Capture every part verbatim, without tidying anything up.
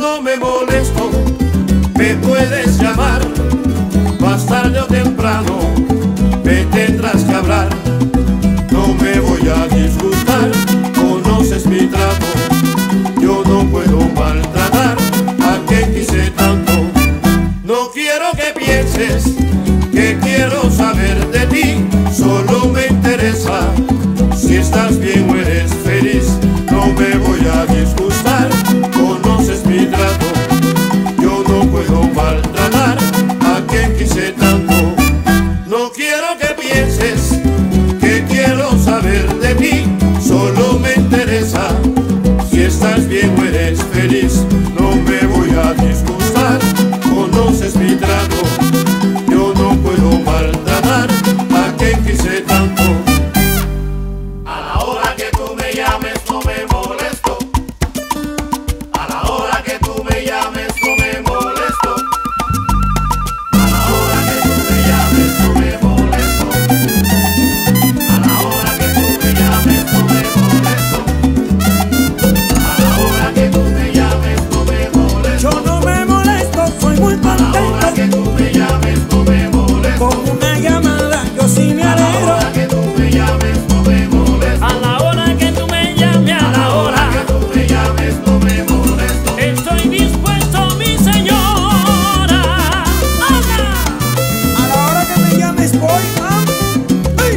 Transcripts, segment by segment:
no me molesto, me puedes llamar, más tarde o temprano me tendrás que hablar. No me voy a disgustar, conoces mi trato, yo no puedo maltratar a quien quise tanto. No quiero que pienses que quiero saber de ti, solo me interesa si estás bien o eres feliz. No me voy a disgustar, conoces mi trato, yo no puedo maltratar a quien quise tanto. No quiero que pienses que quiero saber de ti, solo me interesa si estás bien o eres feliz. No me voy a disgustar, conoces mi trato, yo no puedo maltratar a quien quise tanto. A la hora que tú me llames no me molesto, a la hora que tú me llames no me molesto, a la hora que tú me llames no me molesto, a la hora que tú me llames no me molesto, a la hora que tú me llames no me molesto. Yo no me molesto, soy muy A la hora contento. que tú me llames no me molesto, Con una llamada yo sí me a la alegro. hora que tú me llames no me molesto, A la hora que tú me llames, a la hora que tú me llames no me molesto. estoy dispuesto, mi señora. ¡Hola! A la hora que me llames voy, mam. ¡Ey!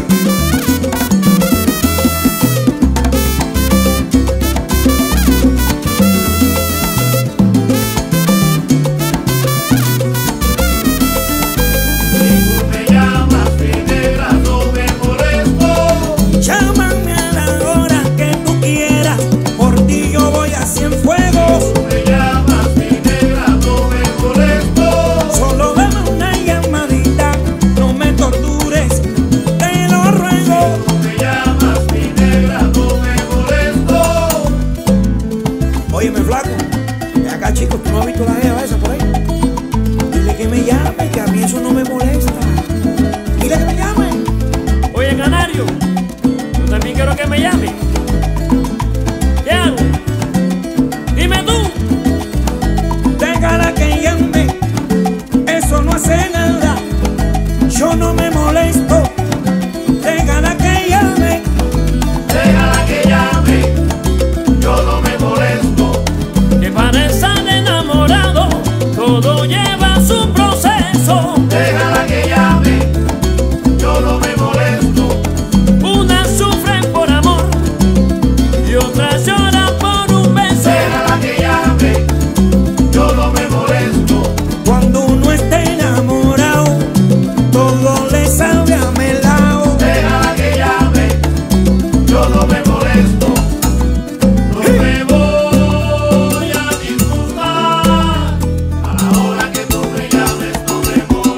Si tú me llamas mi negra no me molesto, Llámame a la hora que tú quieras, por ti yo voy a Cienfuegos. tú me llamas mi negra no me molesto. Solo dame una llamadita, no me tortures, te lo ruego. Tú me llamas mi negra no me molesto. Óyeme, flaco, ve acá, chico, tú no has visto la jeva esa por ahí. Dile que me llame, que a mí eso no me molesta. Dile que me llame. Oye, canario, yo también quiero que me llame. ¿Qué hago? Dime tú. Déjala que llame, eso no hace nada. Yo no me molesto. Déjala que llame. Déjala que llame, yo no me molesto. Que para estar enamorado todo lleva su proceso. Déjala que llame, yo no me molesto. Unas sufren por amor y otras lloran por un beso. Déjala que llame, yo no me molesto. Cuando uno está enamorado, todo le sabe a melao. Déjala que llame, yo no me molesto. No me voy a disgustar, a la hora que tú me llames no me molesto.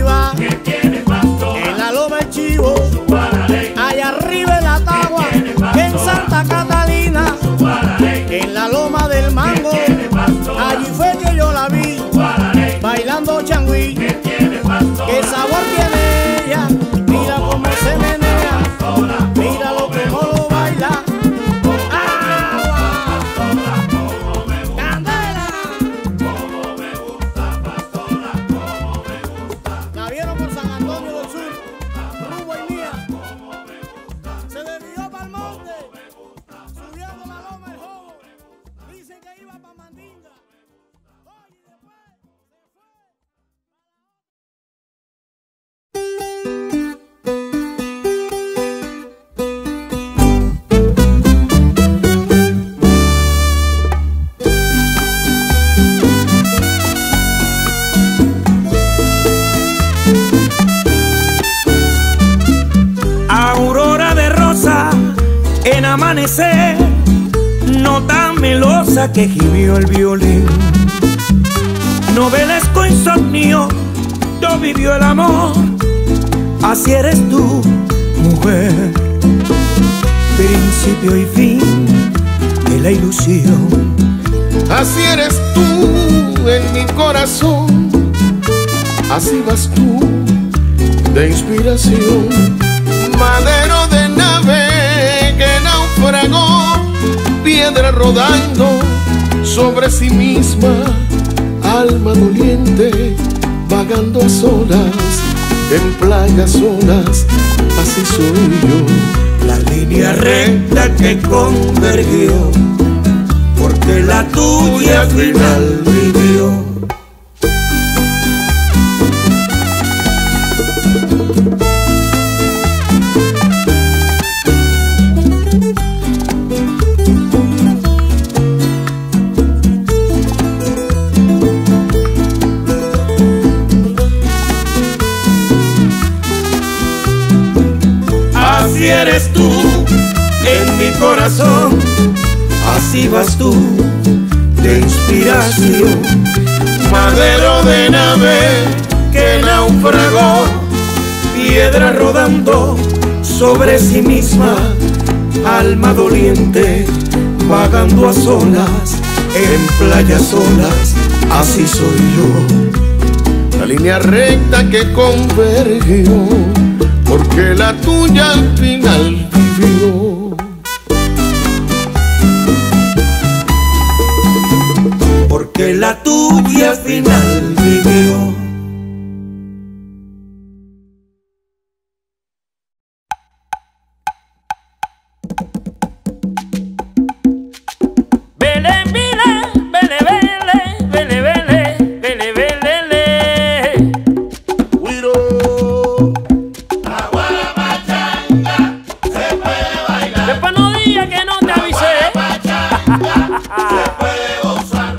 arriba, que tiene pastora, en la loma el chivo, su guaraley, allá arriba en la Tagua, en Santa Catalina, su guaraley, en la loma del Mango, tiene pastora, allí fue que yo la vi, su guaraley, bailando changüí. que tiene pastora, ¿Qué sabor tiene ella? Mira cómo se menea, míralo cómo lo baila. ¡Agua! ¡Candela! La vieron por San Antonio del Sur, rumbo y mía. Se desvió para el monte, subiendo la loma el jobo. Dicen que iba para Mandinga. Oye, y después se fue. Aurora de rosa en amanecer, nota melosa que gimió el violín. Novelesco insomnio, yo vivió el amor. Así eres tú, mujer, principio y fin de la ilusión. Así eres tú en mi corazón, así vas tú de inspiración. Madero de nave que naufragó, piedra rodando sobre sí misma, alma doliente vagando a solas en playas solas, así soy yo. La línea recta que convergió, porque la tuya al final vivió. Así eres tú en mi corazón, así vas tú de inspiración. Madero de nave Que naufragó, piedra rodando sobre sí misma, alma doliente vagando a solas en playas solas, así soy yo. la línea recta que convergió, porque la tuya al final vivió. Porque la tuya al final vivió. Vele, vele, vele, vele, vele, vele, vele, vele. Guiro. La guarapachanga se puede bailar, Después no digas que no te avisé. se puede gozar.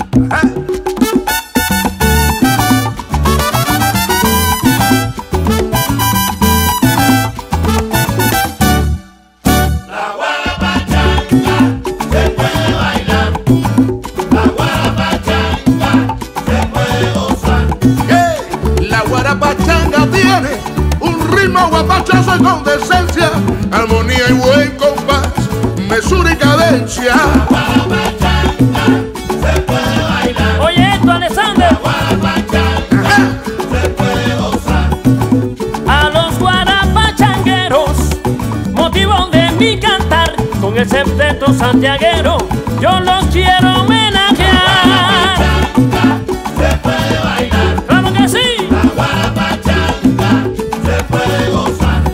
La guarapachanga se puede bailar, la guarapachanga se puede gozar. ¡Hey! La guarapachanga tiene un ritmo guapachoso y con decencia, armonía y buen compás, mesura y cadencia. Guarapachanga se puede bailar, Oye esto, Alexander. guarapachanga se puede gozar. A los guarapachangueros, motivo de mi cantar, con el septeto santiaguero, yo los quiero homenajear. Se puede bailar, ¡Claro que sí! la guarapachanga se puede gozar.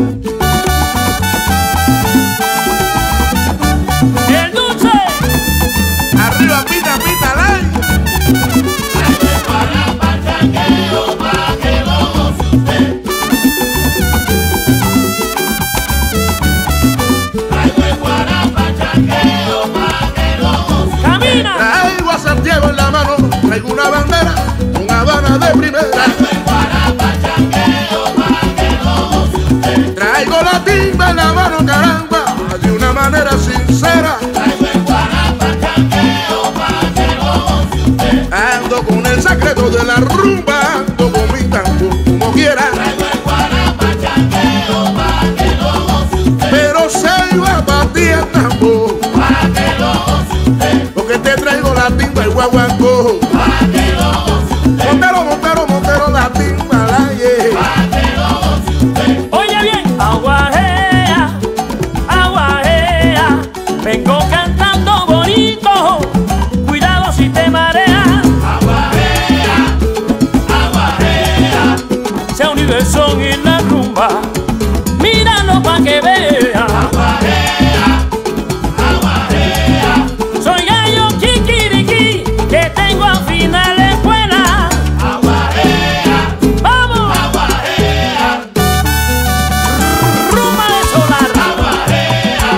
¡El dulce! Arriba, pita, pita, ley. Traigo el guarapachangueo para que lo goce usted. Traigo el guarapachangueo para que lo goce usted. ¡Camina! Traigo a Santiago en la mano, traigo una bandera, una Habana de primera. Traigo el guarapachangueo para que lo goce usted. Traigo la timba en la mano, caramba, de una manera sincera. Traigo el guarapachangueo para que lo goce usted. Ando con el secreto de la rumba, ando con mi tambor como quiera. son y la rumba. Míralo pa' que vea. Aguajea, aguajea. Soy gallo kikiriki que tengo a final de escuela. Aguajea, ¡Vamos! aguajea. Rumba de solar. Aguajea,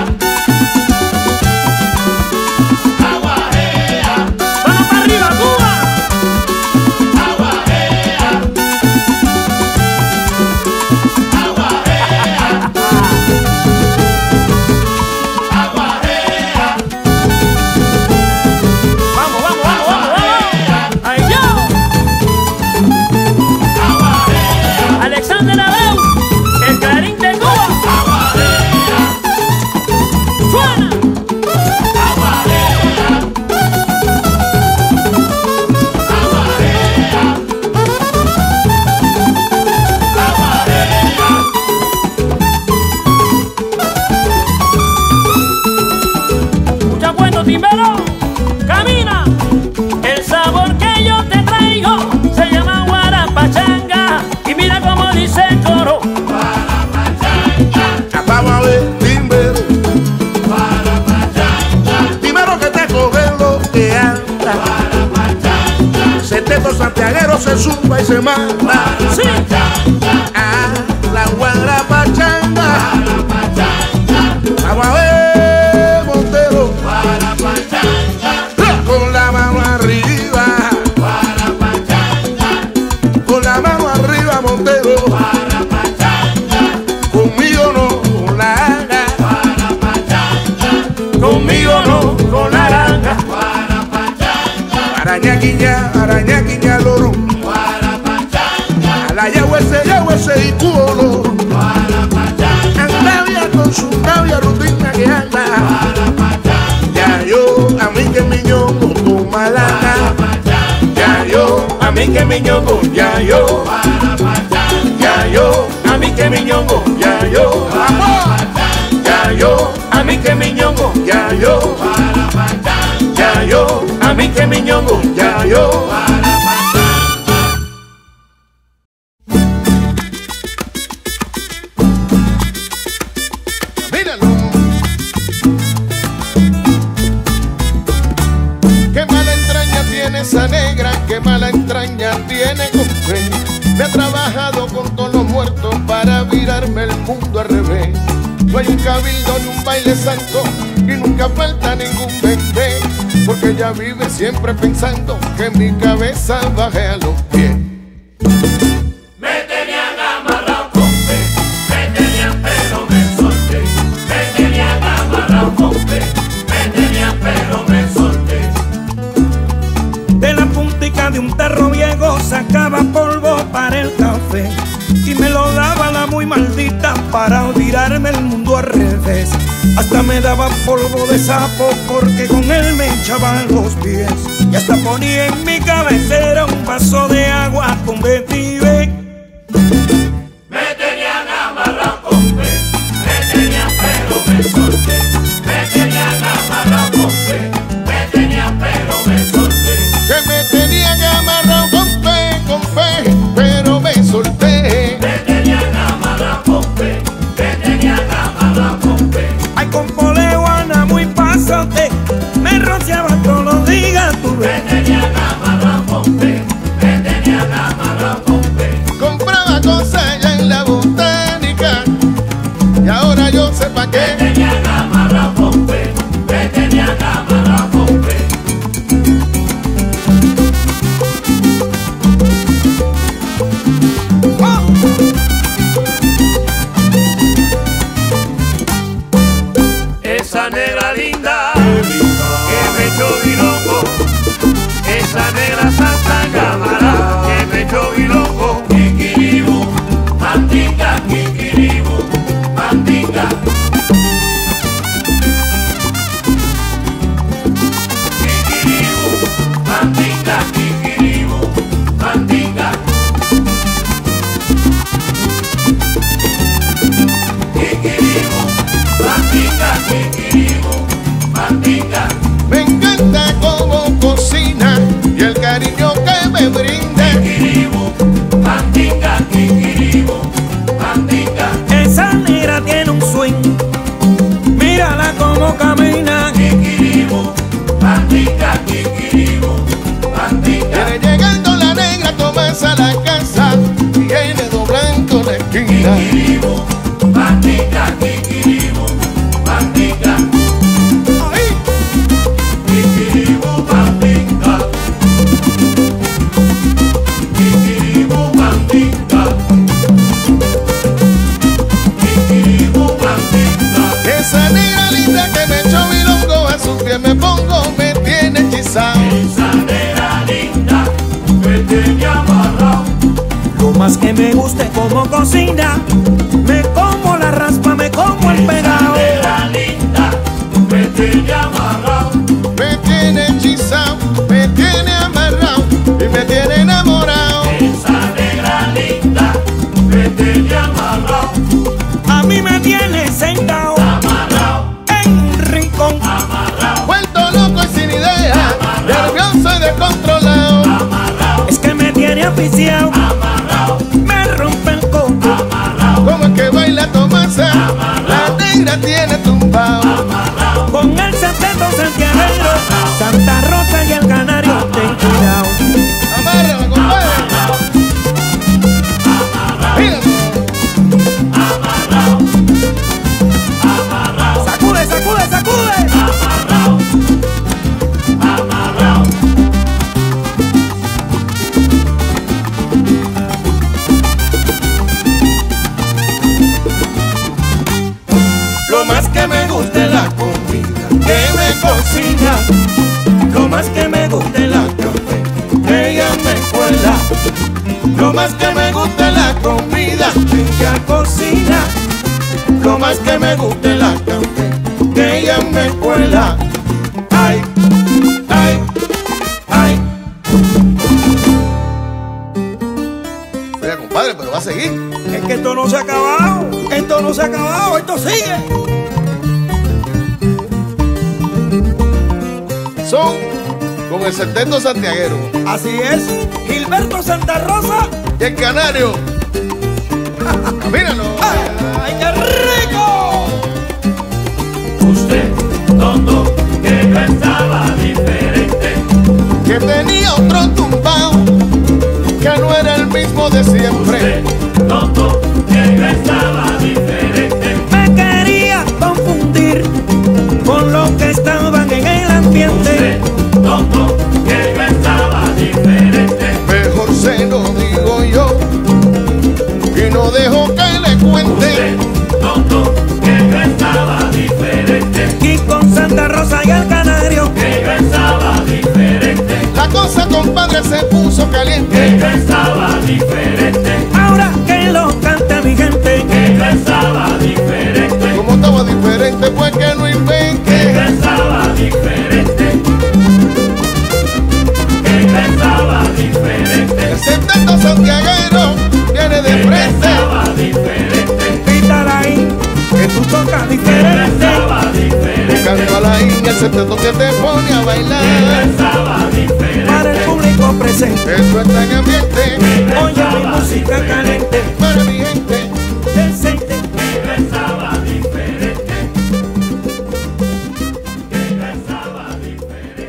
aguajea. ¡Vamos para arriba, Cuba! Aguajea, aguajea. Aguajea, ¡Vamos, vamos, vamos, vamos, vamos! ¡Ahí yo! aguajea. Alexander Abreu, el Clarín de Cuba. ¡Suena! Escucha bueno, timbero, camina. El sabor que yo te traigo se llama guarapachanga. Y mira cómo dice el coro. Vamos a ver, timbero, primero que te coge lo que anda. Setento santiaguero se zumba y se manda. Sí. Ah, la guarapachanga. Vamos a ver, Montero, con la mano arriba, con la mano arriba, Montero. Conmigo no la haga, Conmigo no, con naranja. araña quiña, araña quiña loro, a la yahuese, yahuese y cuolo, anda bien con su novia rutina que anda, ya yo, a mí que mi ñongo toma lana, ya yo, A mí que mi ñongo, ya yo, ya yo, a mí que mi ñongo, ya yo, vamos, ya yo, a mí que mi ñongo, ya yo, ya yo, a mí que mi ñongo. ya yo. Míralo. Qué mala entraña tiene esa negra, qué mala entraña tiene con fe. Me ha trabajado con todos los muertos para virarme el mundo al revés. No hay un cabildo ni un baile santo y nunca falta ningún bebé, porque ella vive siempre pensando que mi cabeza baje a los pies. Me tenían amarrado con fe, me tenían pero me solté. Me tenían amarrado con fe, me tenían pero me solté. De la puntica de un tarro viejo sacaba polvo para el café y me lo daba la muy maldita para virarme el mundo al revés. Hasta me daba polvo de sapo porque con él me hinchaban los pies. Y hasta ponía en mi cabecera un vaso de agua con vetiver. Me tenían amarrado con fe, me tenían pero me solté. Me tenían amarrado con fe, me tenían pero me solté. Que me tenían amarrado con fe, con fe, pero me solté. Me tenían amarrado con fe, me tenían amarrado con fe. Ay, con poleguana muy pasote, me rociaba todos los días tu Me vez. tenían amarrado con fe, me tenían amarrado con fe. pasa a la casa, viene doblando la esquina. Kikiribu, bandita, kikiribu, bandita. Ahí. Kikiribu, bandita. Kikiribu, bandita. Kikiribu, bandita. Esa negra linda que me echó milongo, a sus pies me pongo, me tiene hechizado. Esa negra linda me tiene amarrado. Lo más que me gusta es cómo cocina, me como la raspa, me como el pegado. Esa negra linda me tiene amarrado. Me tiene hechizado, me tiene amarrado y me tiene enamorado. Esa negra linda me tiene amarrado. A mí me tiene sentado Amarrado, en un rincón, amarrado, Vuelto loco y sin idea, nervioso y descontrolado. amarrado, es que me tiene aficiado, amarrado, me rompe el coco. amarrado, Como es que baila Tomasa, la negra tiene tumbado. amarrado. Con el setento santiaguero, Santa Rosa y el Canario, ten cuidado. Amárrame, compadre. Mira. Sacude, sacude, sacude. Amarrado, amarrado. Lo más que me gusta es la comida que me cocina. Lo más que me gusta es la café que ella me cuela. Lo más que me gusta es la comida que ella cocina. Lo más que me gusta es la café que ella me cuela. Ay, ay, ay. Oiga, compadre, pero va a seguir. Es que esto no se ha acabado, esto no se ha acabado, esto sigue. Son con el setento santiaguero Así es, Gilberto Santa Rosa. y el canario. Míralo. ¡Ay, qué rico! Usted, tonto, que pensaba diferente. Que tenía otro tumbao, que no era el mismo de siempre. Usted, tonto, que pensaba diferente. Me quería confundir con lo que estaban en el ambiente. Usted, tonto, que pensaba diferente. Mejor se lo digo yo y no dejo que le cuente. Usted, tonto, que pensaba diferente. Y con Santa Rosa y el Canario, Que pensaba diferente. La cosa, compadre, se puso Que caliente. pensaba diferente. ahora que lo canta mi gente. Que pensaba diferente. Como estaba diferente, pues que no Que invente. pensaba diferente. Que pensaba diferente. El setenta santiaguero viene de Que frente. pensaba diferente. Pítala ahí, que tú tocas Que diferente. pensaba diferente. Buscando a la India, el setenta que te pone a Que bailar. pensaba diferente. Para el público presente, Esto está en ambiente oye mi música caliente, para mi gente. decente. Que pensaba diferente. Que pensaba diferente.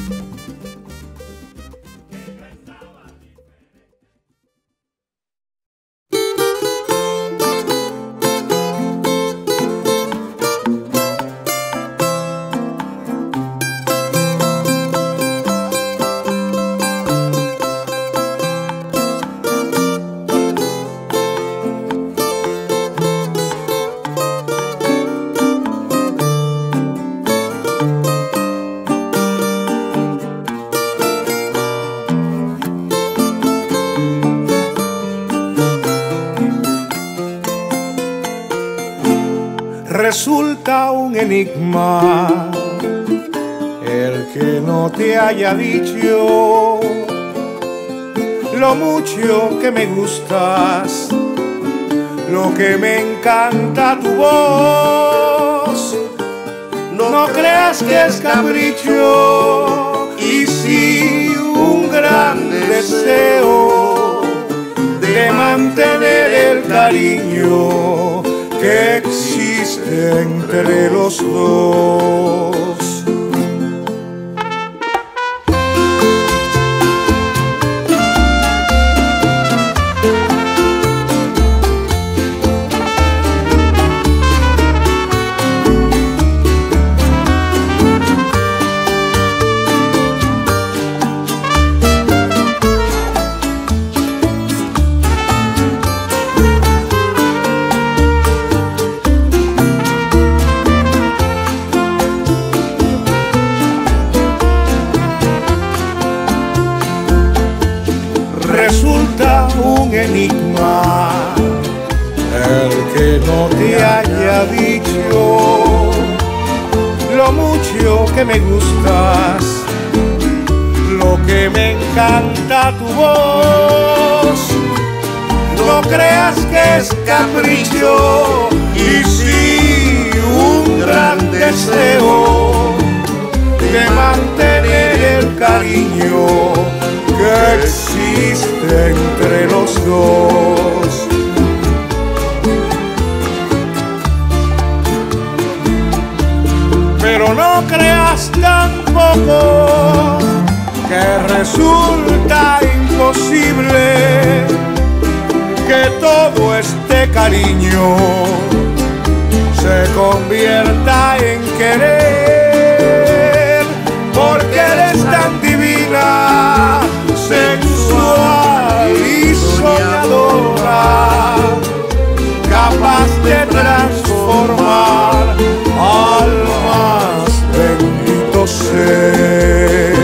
Resulta un enigma el que no te haya dicho lo mucho que me gustas, lo que me encanta tu voz. No creas que es capricho, y sí un gran deseo de mantener el cariño que existe entre los dos. hubiera dicho lo mucho que me gustas, lo que me encanta tu voz. No creas que es capricho y sí un gran deseo de mantener el cariño que existe entre los dos. Pero no creas tampoco que resulta imposible que todo este cariño se convierta en querer, porque eres tan divina, sensual y soñadora, capaz de transformar al más bendito ser.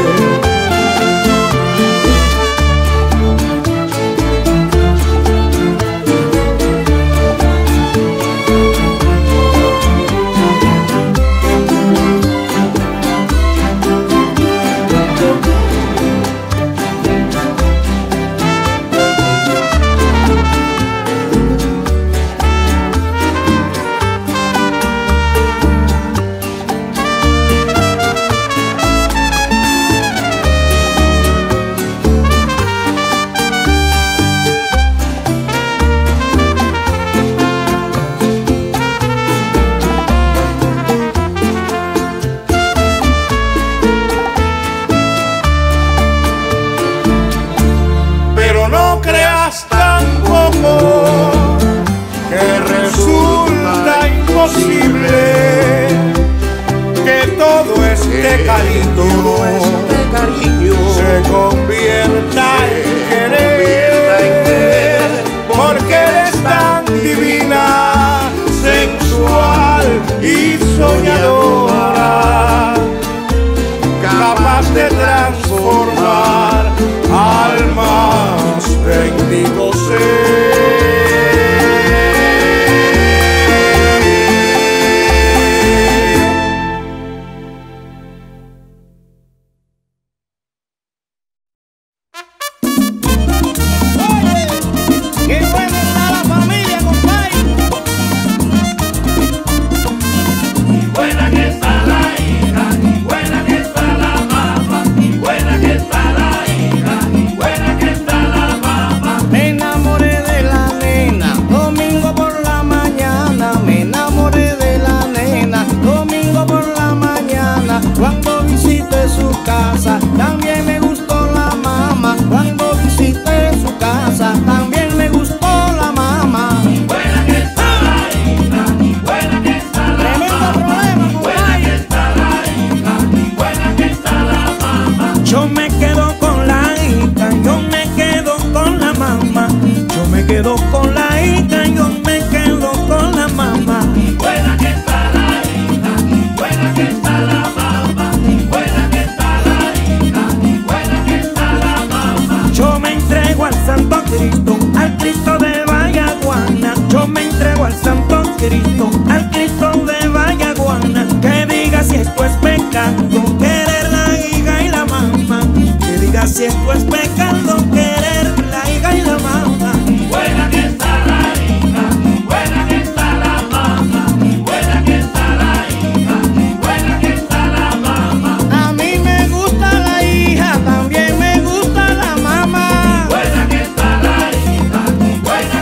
Buena que está la hija, buena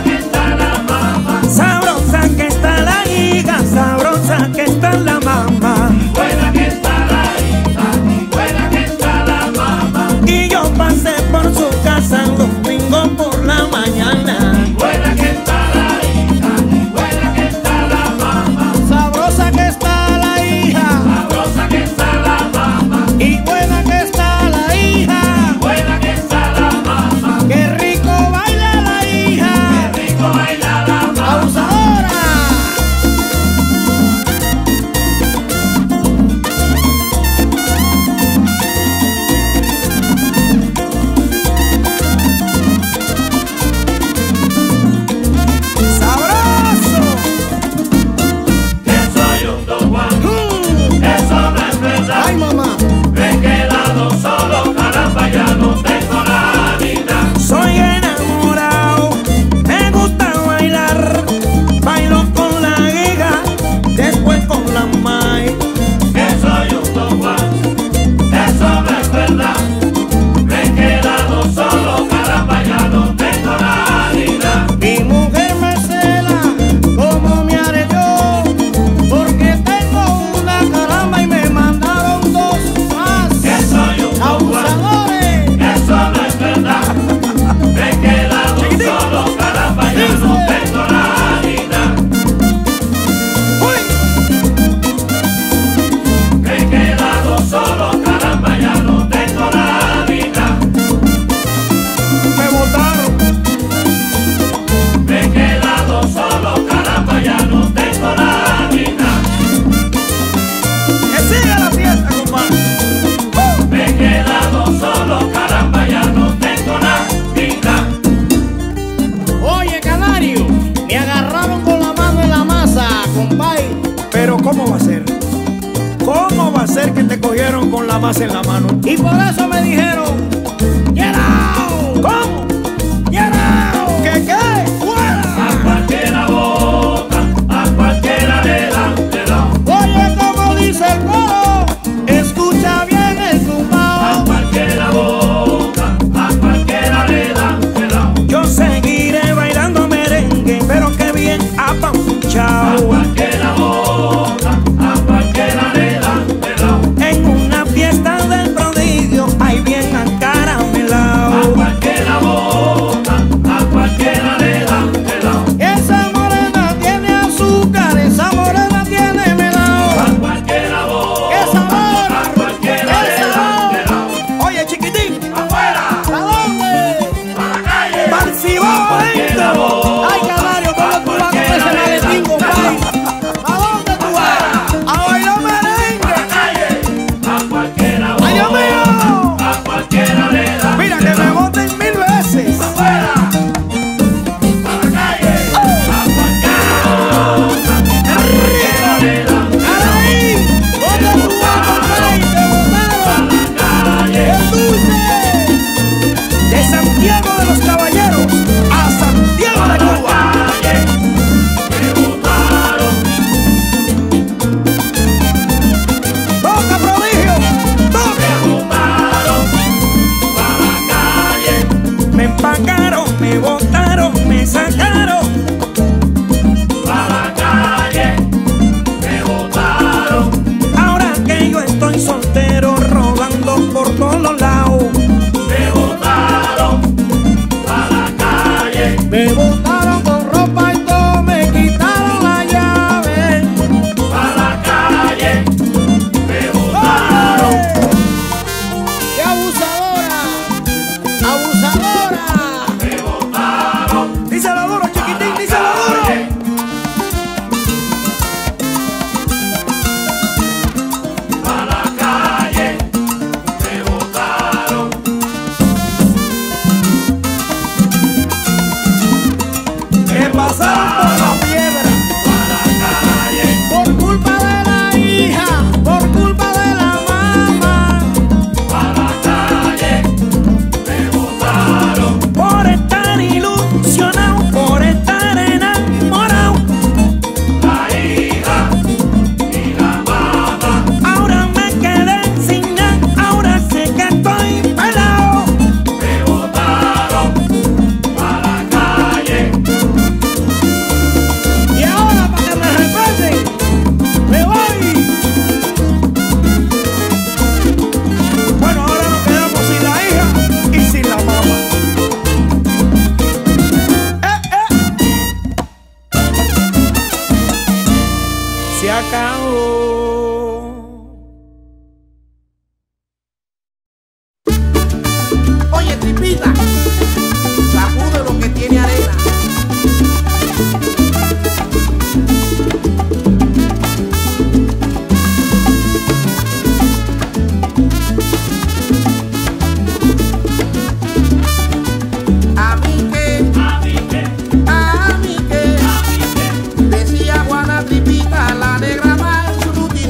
¿Cómo va a ser? ¿Cómo va a ser que te cogieron con la masa en la mano? Y por eso me dijeron, get out. ¿Cómo? Get out. ¿Qué qué? ¡Fuera! A cualquiera bota, a cualquiera le dan, le dan. Oye, como dice el coro, escucha bien el A tumbao. cualquiera bota, a cualquiera le dan, le dan. Yo seguiré bailando merengue, pero que bien A apanchao. cualquiera bota, a cualquiera le dan, le dan. En una fiesta del prodigio, hay bien A acaramelao. cualquiera bota, a cualquiera le dan, le dan. Esa morena tiene azúcar, esa morena tiene melao. A cualquiera bota, ¡Qué sabor! a cualquiera ¡Qué le dan, sabor! le dan. Oye, chiquitín, Afuera, ¿A dónde? a la calle. pa'l Cibao Cualquiera adentro. bota, Ay, Canario, ¿cómo tú vas con ese maletín, compadre? ¿A dónde tú vas? A bailar merengue. a la calle. A cualquiera ¡Ay, Dios bota, mío! a cualquiera le dan. Mira que me voten mil veces. Afuera, a la calle. A cualquiera bota, a cualquiera le dan. ¡Ahí! ¿Dónde tú vas, compadre? ¡Te botaron! A la calle. ¡El dulce! De Santiago de los Caballeros a Santiago de Cuba. ¡Toca, prodigio! ¡Toca! Me empacaron, me botaron, me sacaron. Ahora que yo estoy soltero, rodando por todos lados. Me botaron con ropa y todo, me quitaron la llave. ¡Qué abusadora! ¡Abusadora! Díselo duro, chiquitín, díselo duro. Me pasaron por la piedra. Por culpa de la hija, por culpa de la mamá. Por estar ilusionado, por estar enamorado. Ahora me quedé sin nada, ahora sé que estoy pelado. Y ahora para que me respeten, me voy. Bueno, ahora nos quedamos sin la hija y sin la mamá. ¡Eh, eh! Se acabó. Oye, tripita, sacude lo que tiene arena. A mí que, a mí que, decía Juana Tripita, la negra más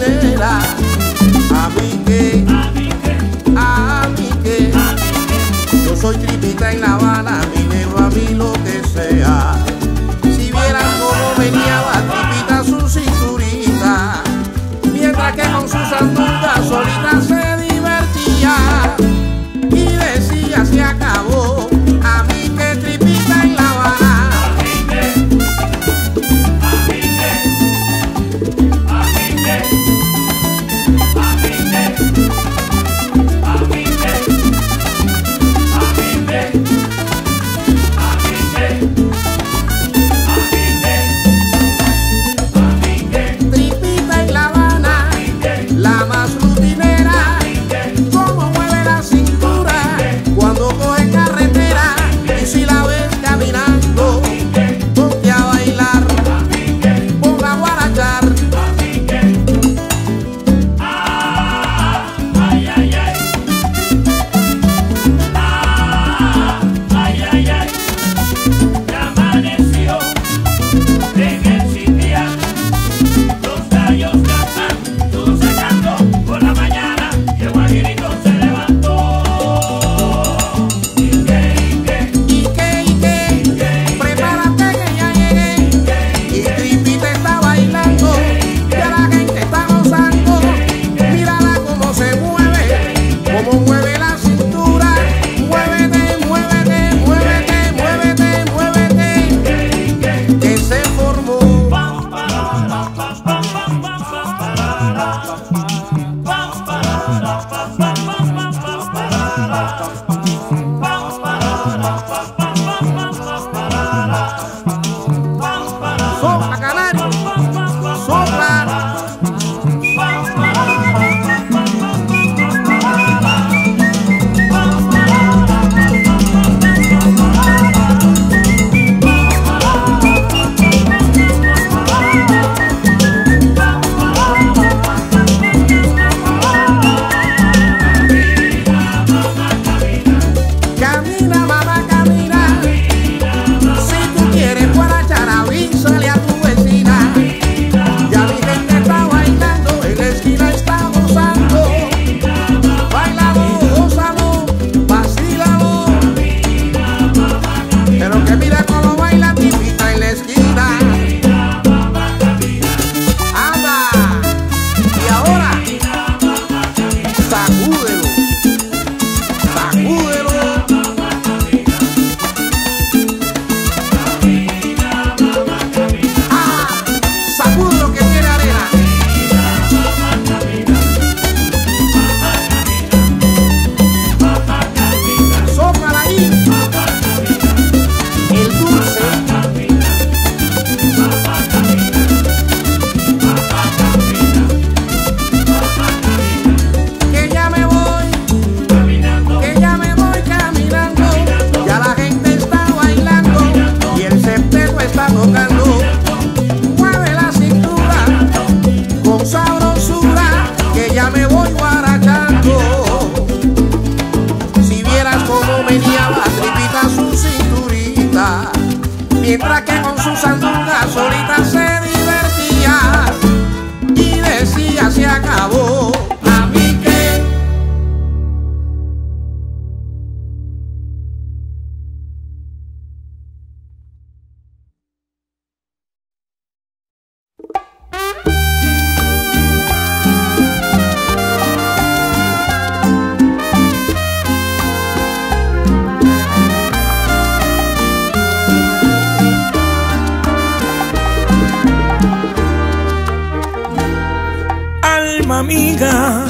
Alma mía,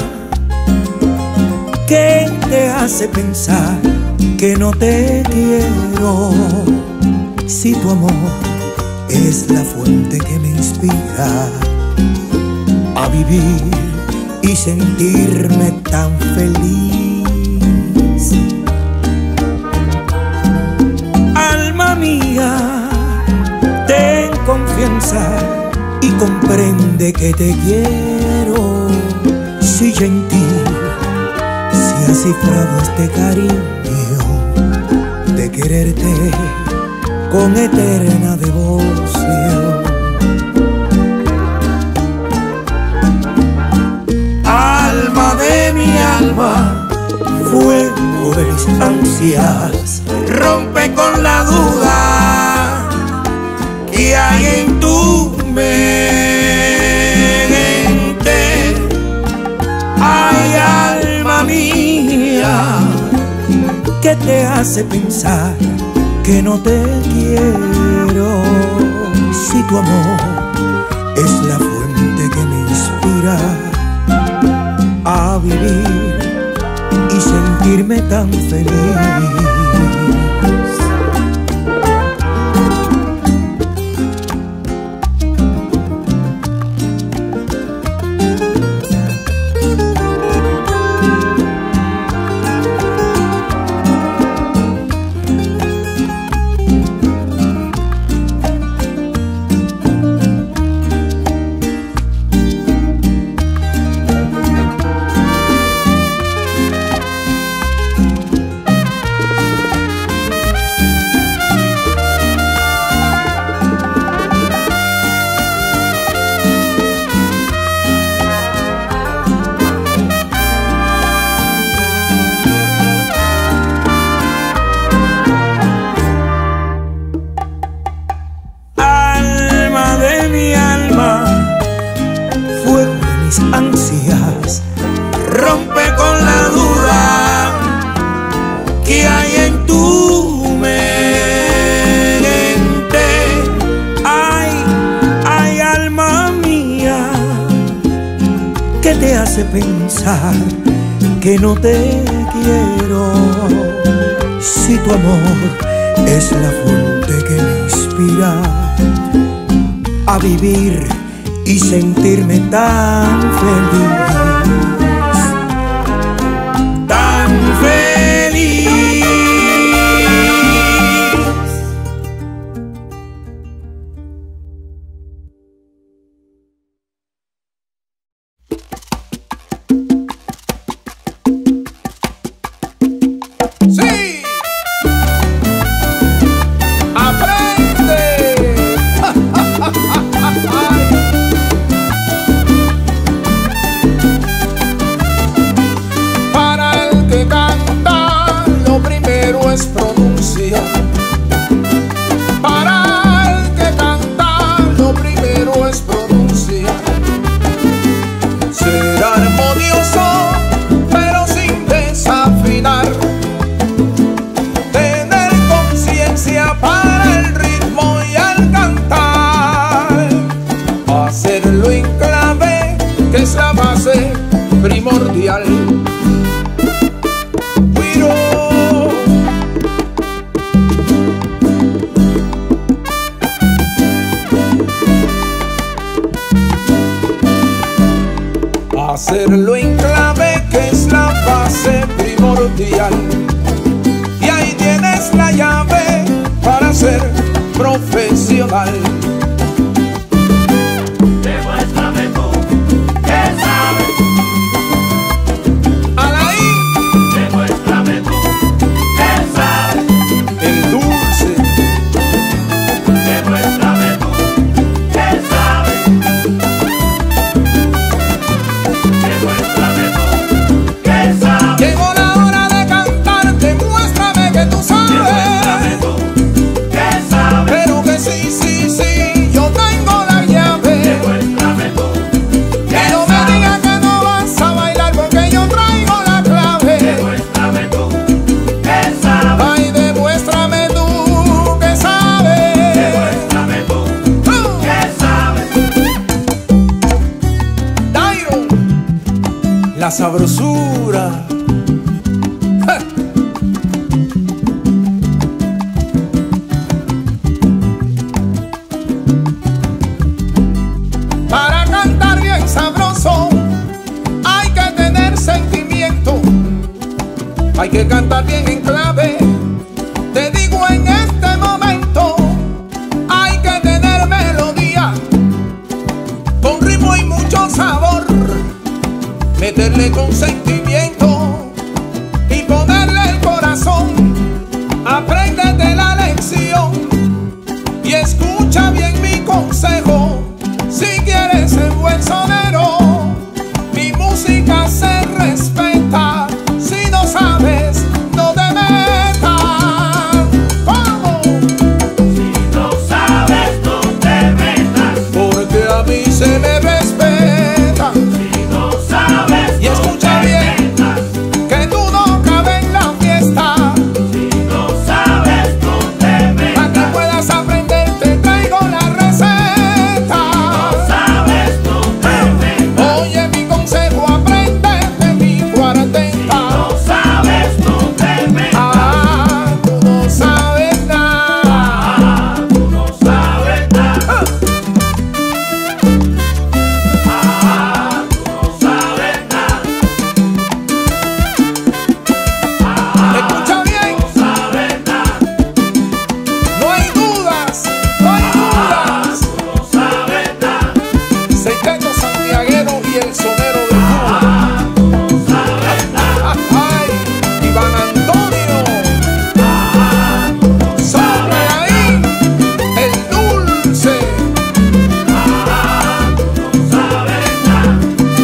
¿qué te hace pensar que no te quiero? Si tu amor es la fuente que me inspira a vivir y sentirme tan feliz. Alma mía, ten confianza y comprende que te quiero. Si ya en ti se ha cifrado este cariño de quererte con eterna devoción. Alma de mi alma, fuego de mis ansias, rompe con la duda que hay en tu mente. Ay, alma mía, ¿qué te hace pensar que no te quiero? Si tu amor es la fuente que me inspira a vivir y sentirme tan feliz. Ansias, rompe con la duda que hay en tu mente. Ay, ay, alma mía, ¿qué te hace pensar que no te quiero? Si tu amor es la fuente que me inspira a vivir y sentirme tan feliz, tan feliz. ¡Sí! ¡Aprende! Es pronunciar. Para el que canta, lo primero es pronunciar. Ser armonioso, pero sin desafinar. Tener conciencia para el ritmo y al cantar. Hacerlo en clave, que es la base primordial. Hacerlo en clave, que es la base primordial. Y ahí tienes la llave para ser profesional. Demuéstrame tú que sabes. Alaí, Demuéstrame tú que sabes. el dulce. Demuéstrame tú que sabes. Demuéstrame tú que sabes. Llegó la hora de cantar, demuéstrame que tú sabes. Demuéstrame tú que sabes. Pero que sí, sí, sí. sabrosura. ¡Ja! Para cantar bien sabroso hay que tener sentimiento, hay que cantar bien en clave. Te digo en este momento, hay que tener melodía, con ritmo y mucho sabor, meterle con sentimiento y ponerle el corazón. Apréndete la lección y escucha bien mi consejo. Si quieres ser buen sonero, mi música se respeta. Si no sabes, no te metas. ¿Cómo? Si no sabes, no te metas. Porque a mí se me respeta. Si no sabes, Y escucha no te bien, metas. que tú no cabes en la fiesta. Si no sabes, no te metas. Para que puedas aprender, te traigo la receta. No sabes, no te metas. Oye mi consejo, aprende de mi cuarenta. No sabes, no te metas. Ah, tú no sabes nada. Ah, tú no sabes nada. Ah. Ah, tú no sabes nada. Escucha bien, No sabes nada. no hay dudas, no hay dudas. No sabes nada. Secreto santiaguero y el sonero de Cuba. No sabes nada. Ay, Iván Antonio. Sopla ahí el dulce. No sabes nada.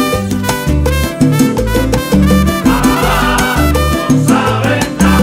No sabes nada.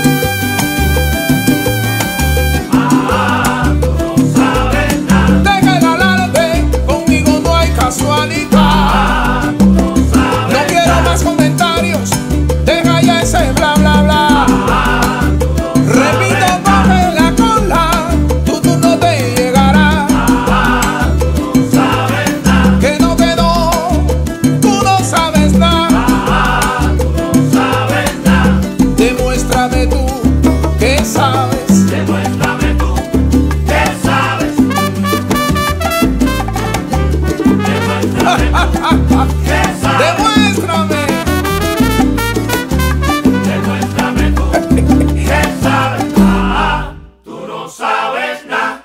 No sabes nada. Deja el alarde, conmigo no hay casualidad. No quiero más comentarios, deja ya ese bla bla bla. Repito, coge la cola, tu turno te llegará. No sabes nada. Que no quedó, tú no sabes nada. No sabes nada. Demuéstrame tú que sabes. Demuéstrame tú que sabes. Demuéstrame tú que sabes. Demuéstrame. Demuéstrame tú que sabes. Ah, tú no sabes nada.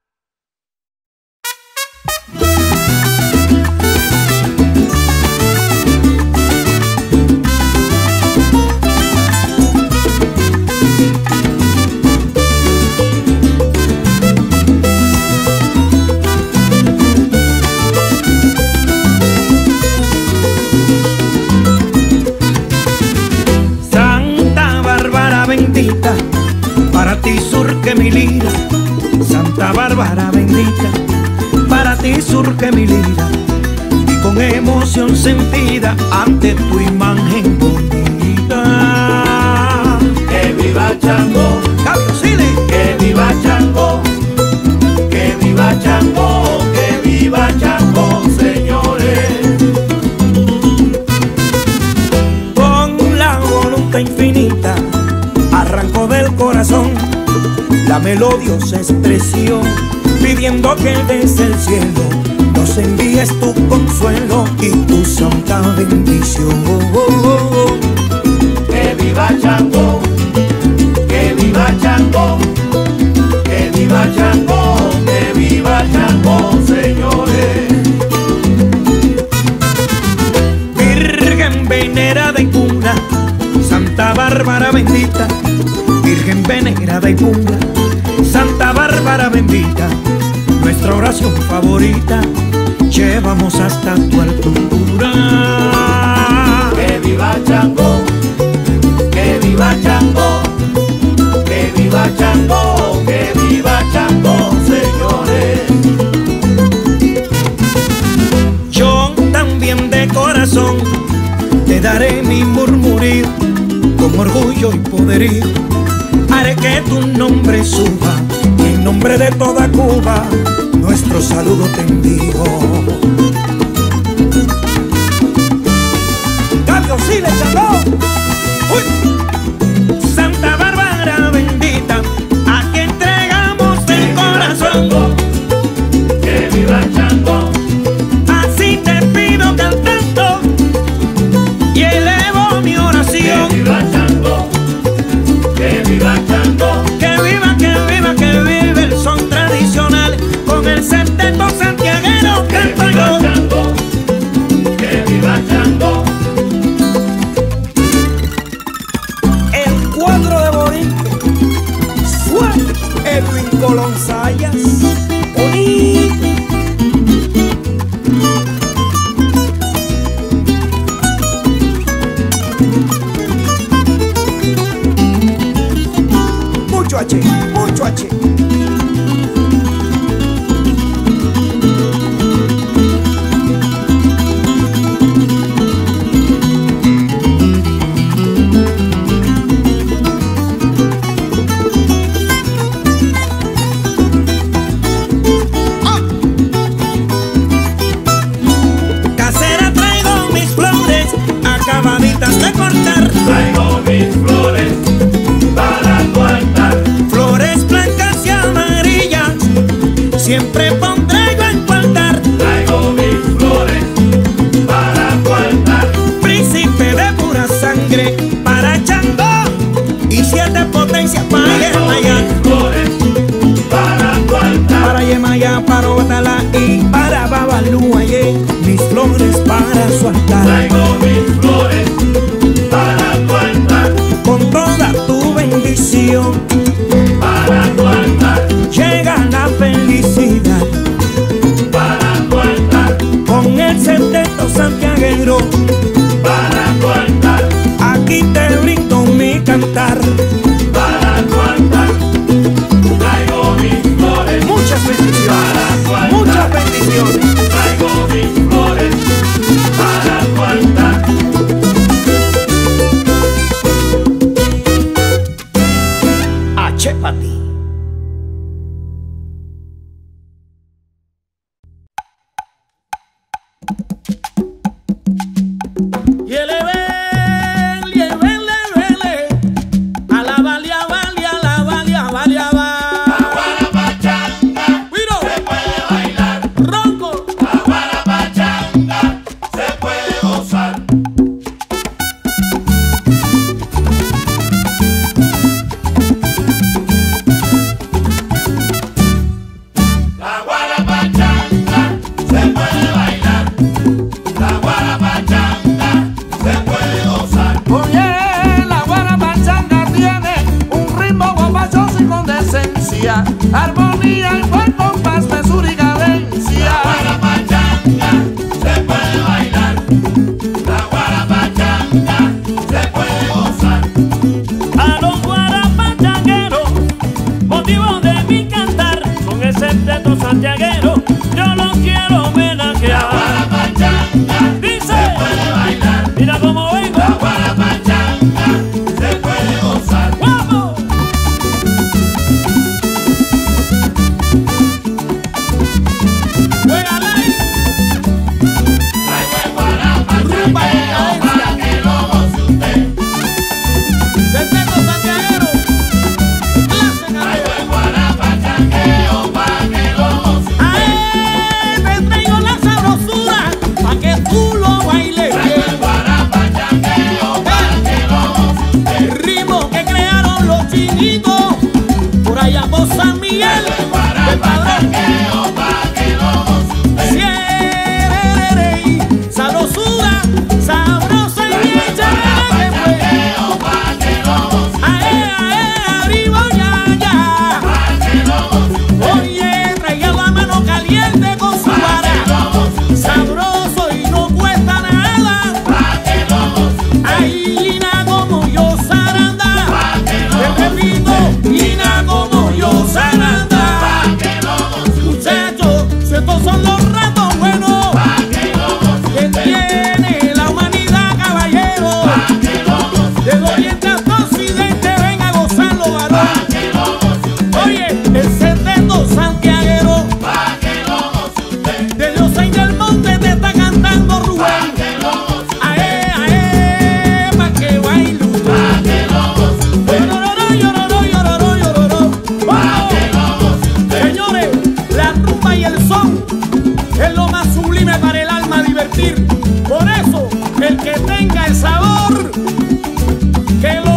Santa Bárbara bendita, para ti surge mi lira. Santa Bárbara bendita, para ti surge mi lira. Y con emoción sentida ante tu imagen bonita. Que viva Chango, Cabio Sile, que viva Chango, que viva Chango, que viva Chango, señores. con la voluntad infinita, arrancó del corazón la melodiosa expresión, pidiendo que desde el cielo nos envíes tu consuelo y tu santa bendición. Que viva Chango, que viva Chango, que viva Chango, que viva Chango, señores. Virgen venerada y pura, Santa Bárbara bendita, Virgen venerada y pura, Santa Bárbara bendita, nuestra oración favorita llevamos hasta tu altura. Que viva Chango, que viva Chango, que viva Chango, que viva Chango, señores. Yo también de corazón te daré mi murmurío, con orgullo y poderío haré que tu nombre suba, y en nombre de toda Cuba nuestro saludo te envío. septeto santiaguero canto yo. Que viva Chango. El cuadro de Borinque fue Edwin Colón Sayas. Bonito. Mucho H, mucho H. Casera traigo mis flores acabaditas de cortar. Traigo mis flores para tu altar. Flores blancas y amarillas siempre pondré yo en tu altar. Traigo mis flores para tu altar. Príncipe de pura sangre para Chango y siete potencias para Yemaya. Flores para tu altar. Para Yemaya, para Obatala y para Babalú, aye, mis flores para su altar. Traigo mis flores para tu altar. Con toda tu bendición Para tu altar. llega la felicidad. Para tu altar. Con el septeto santiaguero Para tu altar. aquí te brindo mi cantar. Para tu altar. Traigo mis flores. Muchas bendiciones, Para tu altar. muchas bendiciones. Traigo mis flores para tu altar. H para ti. Y el ven, y el ven, le, ven, le. A la valia, valia, la valia, valia, va. La guarapachanga Miro, se puede bailar. ronco. La guarapachanga se puede gozar. La guarapachanga se puede bailar. La guarapachanga se puede gozar. Oye, la guarapachanga tiene un ritmo bombachoso y con decencia, armonía y buen compás, mesura y La cadencia. guarapachanga se puede bailar. La guarapachanga se puede gozar. A los guarapachangueros, motivo de mi cantar, con el septeto santiaguero, yo los quiero La homenajear. guarapachanga Dice, se puede bailar. mira cómo vengo. La guarapachanga se puede gozar. ¡Vamos! Juégala ahí. Traigo el guarapachangueo para que lo goce usted. Septeto santiaguero. Clase Traigo ganadora. el guarapachangueo para que lo goce usted. Ay, te traigo la sabrosura pa' que tú lo bailes Traigo el bien. guarapachangueo para que lo goce usted. Ritmo que crearon los chinitos por allá por San Miguel Traigo el del Padrón. guarapachangueo para que lo goce usted. Siererey, sabrosura, sabrosa y Traigo bien el chévere que fue. guarapachangueo para que lo goce usted. Ae, ae, arriba ya, ya. Para que lo goce usted. Oye, traiga la mano caliente con su Para que vara. lo goce usted. Sabroso y no cuesta nada. Para que lo goce usted. Ay, Lina como yo zaranda. Para que lo Te goce repito, usted. Lina como yo zaranda. Para que lo goce usted. Muchachos, si estos son los ratos buenos Para que lo goce que usted. tiene la humanidad, caballero. Para que lo goce usted. De oriente hasta occidente, ven a gozarlo, varón. Para que lo goce usted. Oye, el septeto santiaguero Para que lo goce usted. de Dios y del monte te está cantando Para Rubén. que lo goce usted. Ae, ae, pa' que baile. Para que lo goce usted. Llororó, llororó, llororó, llororó. Para que lo goce usted. Señores, la rumba y el son es lo más sublime para el alma divertir. Por eso, el que tenga el sabor, que lo